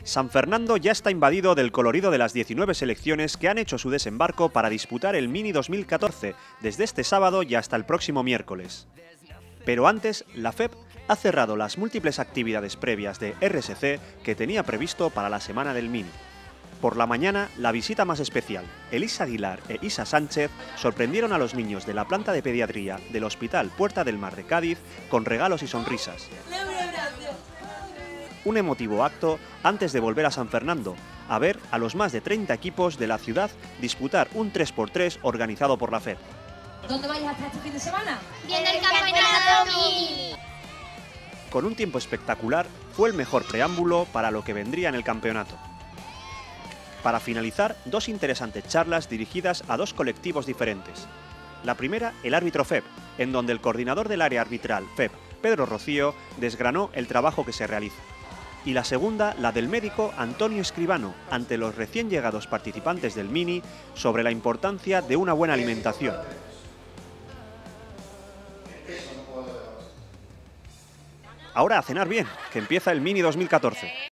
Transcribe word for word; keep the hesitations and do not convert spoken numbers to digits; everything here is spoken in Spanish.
San Fernando ya está invadido del colorido de las diecinueve selecciones que han hecho su desembarco para disputar el Mini dos mil catorce, desde este sábado y hasta el próximo miércoles. Pero antes, la F E P ha cerrado las múltiples actividades previas de R S C que tenía previsto para la semana del Mini. Por la mañana, la visita más especial, Elisa Aguilar e Isa Sánchez, sorprendieron a los niños de la planta de pediatría del Hospital Puerta del Mar de Cádiz con regalos y sonrisas. Un emotivo acto antes de volver a San Fernando, a ver a los más de treinta equipos de la ciudad disputar un tres por tres organizado por la F E P. ¿Dónde vais a estar este fin de semana? Viendo el campeonato Mini. Con un tiempo espectacular, fue el mejor preámbulo para lo que vendría en el campeonato. Para finalizar, dos interesantes charlas dirigidas a dos colectivos diferentes. La primera, el árbitro F E P, en donde el coordinador del área arbitral F E P, Pedro Rocío, desgranó el trabajo que se realiza. Y la segunda, la del médico Antonio Escribano, ante los recién llegados participantes del Mini, sobre la importancia de una buena alimentación. Ahora a cenar bien, que empieza el Mini dos mil catorce.